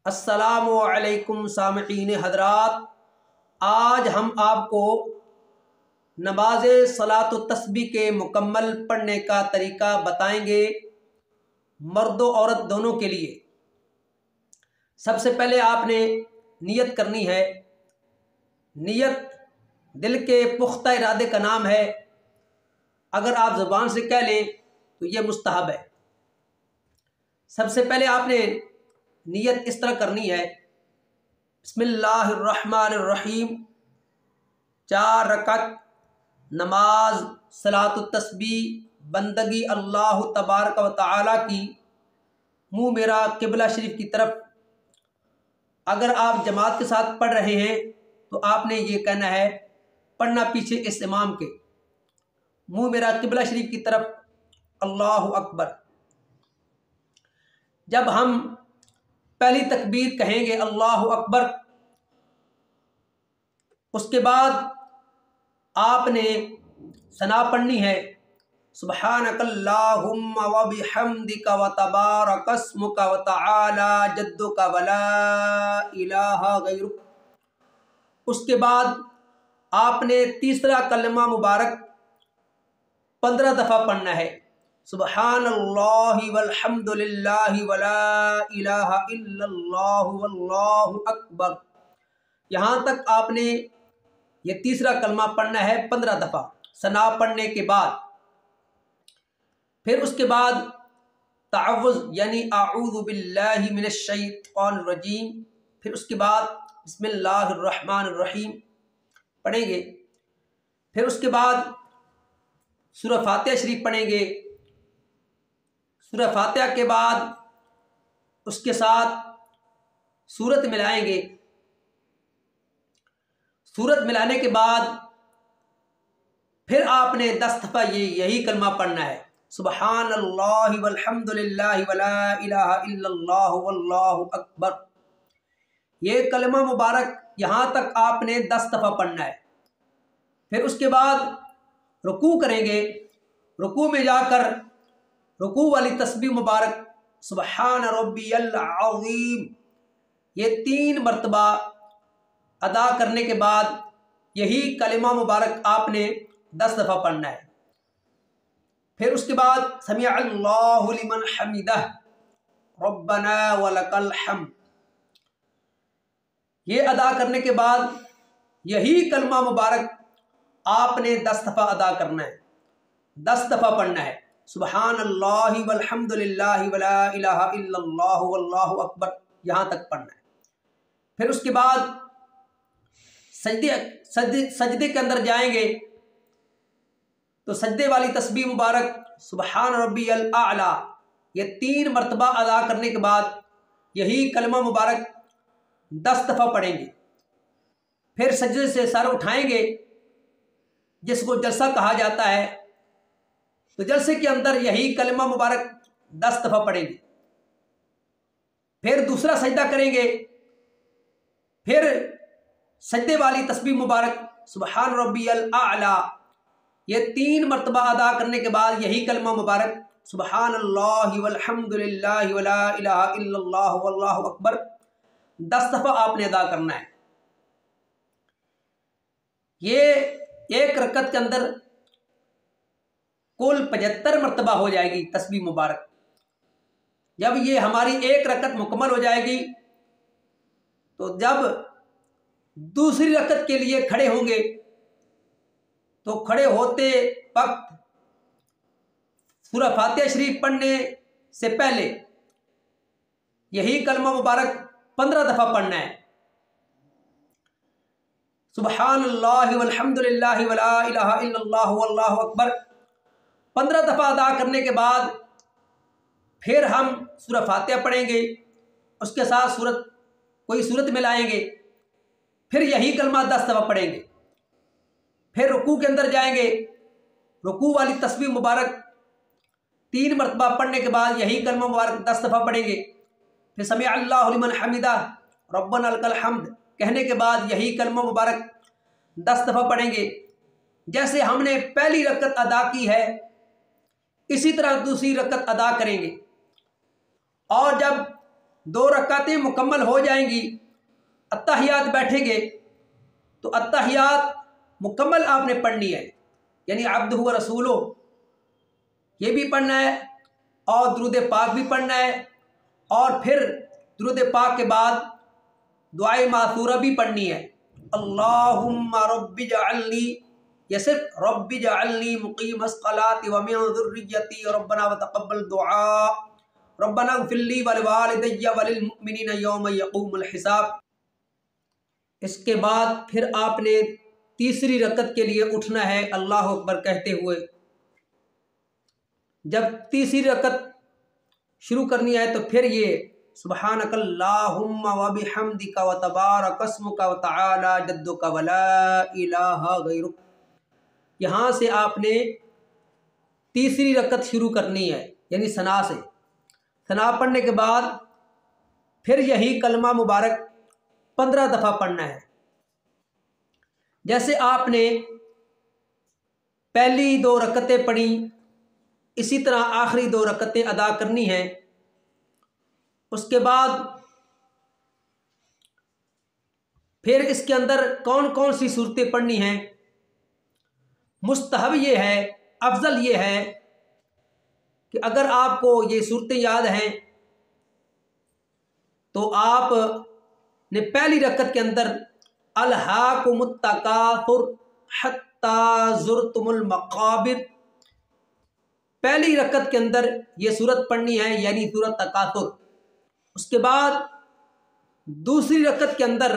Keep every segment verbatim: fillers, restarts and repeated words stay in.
السلام علیکم سامعین حضرات، آج ہم آپ کو نماز صلاۃ التسبیح کے مکمل پڑھنے کا طریقہ بتائیں گے، مرد و عورت دونوں کے لیے۔ سب سے پہلے آپ نے نیت کرنی ہے۔ نیت دل کے پختہ ارادے کا نام ہے، اگر آپ زبان سے کہہ لیں تو یہ مستحب ہے۔ سب سے پہلے آپ نے نیت اس طرح کرنی ہے، بسم اللہ الرحمن الرحیم، چار رکعت نماز صلاۃ التسبیح بندگی اللہ تبارک و تعالی کی، منہ میرا قبلہ شریف کی طرف۔ اگر آپ جماعت کے ساتھ پڑھ رہے ہیں تو آپ نے یہ کہنا ہے، پڑھنا پیچھے اس امام کے، منہ میرا قبلہ شریف کی طرف، اللہ اکبر۔ جب ہم پہلی تکبیر کہیں گے اللہ اکبر، اس کے بعد آپ نے ثنا پڑھنی ہے، سبحانک اللہم و بحمدک و تبارک اسمک و تعالی جدک و لا الہ غیرک۔ اس کے بعد آپ نے تیسرا کلمہ مبارک پندرہ دفعہ پڑھنا ہے، سبحان اللہ والحمد للہ ولا الہ الا اللہ واللہ اکبر۔ یہاں تک آپ نے یہ تیسرا کلمہ پڑھنا ہے پندرہ دفعہ ثنا پڑھنے کے بعد۔ پھر اس کے بعد تعوذ یعنی اعوذ باللہ من الشیطان الرجیم، پھر اس کے بعد بسم اللہ الرحمن الرحیم پڑھیں گے۔ پھر اس کے بعد سورہ فاتحہ شریف پڑھیں گے۔ سورہ فاتحہ کے بعد اس کے ساتھ سورت ملائیں گے۔ سورت ملانے کے بعد پھر آپ نے دس دفعہ یہ یہی کلمہ پڑھنا ہے، سبحان اللہ والحمد للہ ولا الہ الا اللہ واللہ اکبر۔ یہ کلمہ مبارک یہاں تک آپ نے دس دفعہ پڑھنا ہے۔ پھر اس کے بعد رکوع کریں گے۔ رکوع میں جا کر رکوع والی تسبیح مبارک سبحان ربی العظیم یہ تین مرتبہ ادا کرنے کے بعد یہی کلمہ مبارک آپ نے دس دفعہ پڑھنا ہے۔ پھر اس کے بعد سمع اللہ لمن حمدہ ربنا ولک الحمد، یہ ادا کرنے کے بعد یہی کلمہ مبارک آپ نے دس دفعہ ادا کرنا ہے، دس دفعہ پڑھنا ہے، سبحان اللہ والحمد للہ ولا الہ الا اللہ واللہ اکبر، یہاں تک پڑھنا ہے۔ پھر اس کے بعد سجدے سجدے سجدے کے اندر جائیں گے تو سجدے والی تسبیح مبارک سبحان ربی الاعلی یہ تین مرتبہ ادا کرنے کے بعد یہی کلمہ مبارک دس دفعہ پڑھیں گے۔ پھر سجدے سے سر اٹھائیں گے، جس کو جلسہ کہا جاتا ہے، تو جلسے کے اندر یہی کلمہ مبارک دس دفعہ پڑھیں گے۔ پھر دوسرا سجدہ کریں گے، پھر سجدے والی تسبیح مبارک سبحان ربی الاعلی یہ تین مرتبہ ادا کرنے کے بعد یہی کلمہ مبارک سبحان اللہ والحمد للہ ولا الہ الا اللہ واللہ اکبر دس دفعہ آپ نے ادا کرنا ہے۔ یہ ایک رکعت کے اندر کل پچہتر مرتبہ ہو جائے گی تسبیح مبارک۔ جب یہ ہماری ایک رکعت مکمل ہو جائے گی تو جب دوسری رکعت کے لیے کھڑے ہوں گے تو کھڑے ہوتے وقت سورہ فاتحہ شریف پڑھنے سے پہلے یہی کلمہ مبارک پندرہ دفعہ پڑھنا ہے، سبحان اللہ والحمد للہ ولا الہ الا اللہ واللہ اکبر پندرہ دفعہ ادا کرنے کے بعد پھر ہم سورہ فاتحہ پڑھیں گے، اس کے ساتھ سورت کوئی سورت ملائیں گے، پھر یہی کلمہ دس دفعہ پڑھیں گے۔ پھر رکوع کے اندر جائیں گے، رکوع والی تسبیح مبارک تین مرتبہ پڑھنے کے بعد یہی کلمہ مبارک دس دفعہ پڑھیں گے۔ پھر سمع اللہ لمن حمدہ ربنا لک الحمد کہنے کے بعد یہی کلمہ مبارک دس دفعہ پڑھیں گے۔ جیسے ہم نے پہلی رکعت ادا کی ہے اسی طرح دوسری رکعت ادا کریں گے، اور جب دو رکعتیں مکمل ہو جائیں گی، اتحیات بیٹھیں گے تو اتحیات مکمل آپ نے پڑھنی ہے، یعنی عبدہ و رسولہ یہ بھی پڑھنا ہے اور درود پاک بھی پڑھنا ہے، اور پھر درود پاک کے بعد دعائے ماثورہ بھی پڑھنی ہے۔ اللہم رب اجعلنی، یہ صرف رب اجعلنی مقیم الصلاۃ ومن ذریتی ربنا وتقبل دعاء ربنا اغفر لی ولوالدی وللمؤمنین یوم یقوم الحساب۔ اس کے بعد پھر آپ نے تیسری رکعت کے لیے اٹھنا ہے اللہ اکبر کہتے ہوئے۔ جب تیسری رکعت شروع کرنی ہے تو پھر یہ سبحانک اللہم وبحمدک وتبارک اسمک وتعالی جدک ولا الہ غیرک، یہاں سے آپ نے تیسری رکعت شروع کرنی ہے، یعنی ثنا سے۔ ثنا پڑھنے کے بعد پھر یہی کلمہ مبارک پندرہ دفعہ پڑھنا ہے۔ جیسے آپ نے پہلی دو رکعتیں پڑھیں اسی طرح آخری دو رکعتیں ادا کرنی ہیں۔ اس کے بعد پھر اس کے اندر کون کون سی صورتیں پڑھنی ہیں؟ مستحب یہ ہے، افضل یہ ہے کہ اگر آپ کو یہ صورتیں یاد ہیں تو آپ نے پہلی رکعت کے اندر الہاکم التکاثر حتی زرتم المقابر، پہلی رکعت کے اندر یہ سورت پڑھنی ہے، یعنی سورت تکاثر۔ اس کے بعد دوسری رکعت کے اندر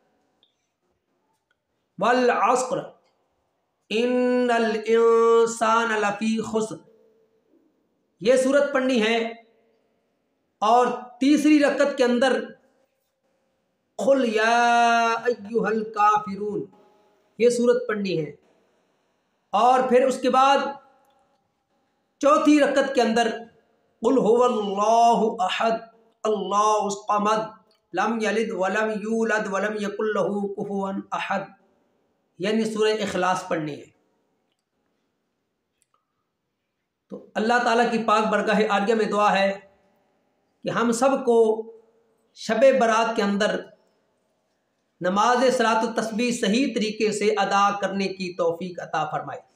والعصر ان الانسان لفی خسر، یہ سورت پڑھنی ہے، اور تیسری رکعت کے اندر قل یا ایھا الکافرون یہ سورت پڑھنی ہے، اور پھر اس کے بعد چوتھی رکعت کے اندر قل هو اللہ احد اللہ الصمد لم یلد ولم یولد ولم یکن لہ کفوا احد، یعنی سورہ اخلاص پڑھنی ہے۔ تو اللہ تعالیٰ کی پاک برگاہ عالیہ میں دعا ہے کہ ہم سب کو شب برات کے اندر نماز صلاۃ التسبیح صحیح طریقے سے ادا کرنے کی توفیق عطا فرمائے۔